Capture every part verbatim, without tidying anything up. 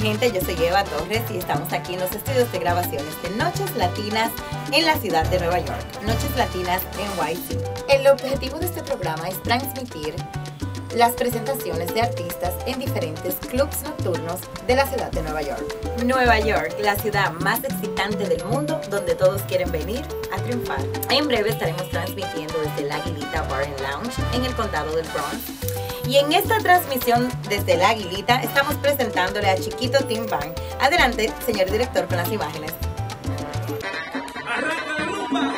gente, yo soy Eva Torres y estamos aquí en los estudios de grabaciones de Noches Latinas en la ciudad de Nueva York, Noches Latinas N Y C. El objetivo de este programa es transmitir las presentaciones de artistas en diferentes clubs nocturnos de la ciudad de Nueva York. Nueva York, la ciudad más excitante del mundo, donde todos quieren venir a triunfar. En breve estaremos transmitiendo desde la Aguilita Bar and Lounge en el condado del Bronx. Y en esta transmisión desde la Aguilita estamos presentándole a Chiquito Tim Bang. Adelante, señor director, con las imágenes. ¡Arranca la rumba!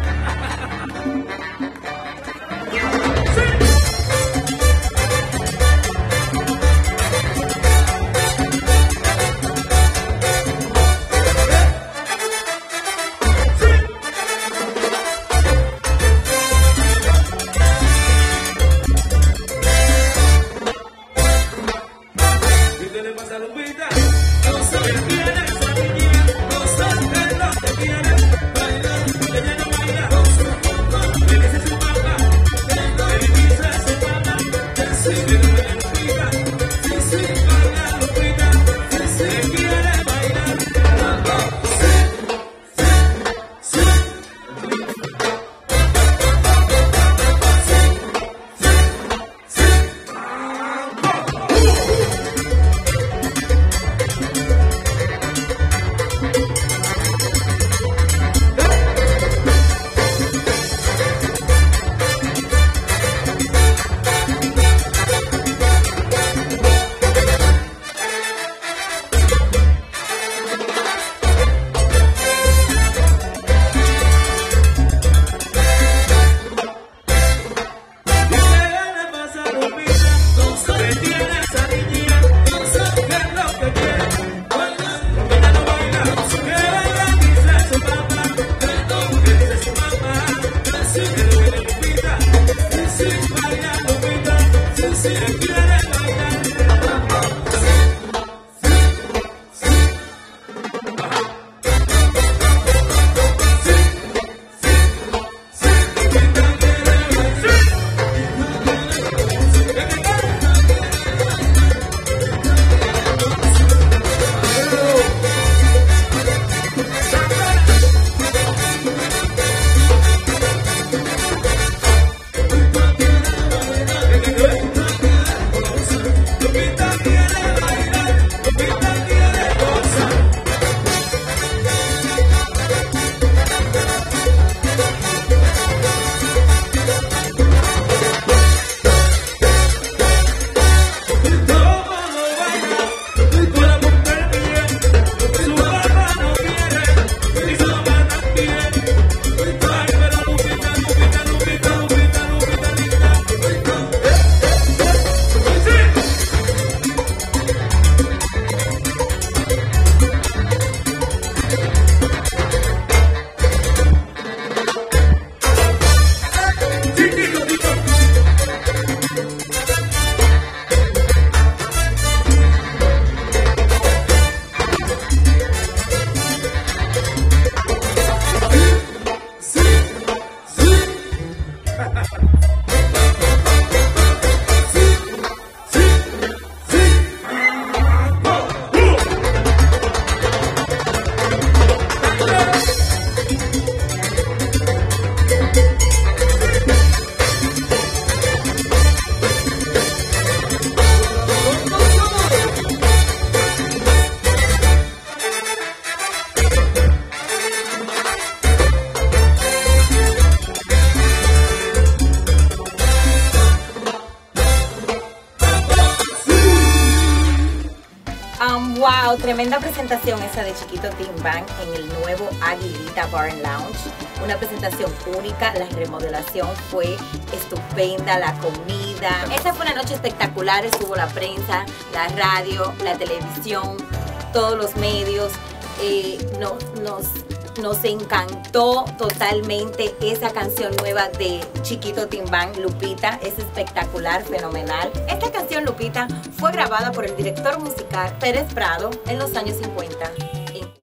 Wow, tremenda presentación esa de Chiquito Tim Bang en el nuevo Aguilita Bar and Lounge. Una presentación única, la remodelación fue estupenda, la comida. Esa fue una noche espectacular, estuvo la prensa, la radio, la televisión, todos los medios. Eh, nos, nos, nos encantó totalmente esa canción nueva de Chiquito Tim Bang, Lupita. Es espectacular, fenomenal. Esta canción, Lupita, fue grabada por el director musical Pérez Prado en los años cincuenta.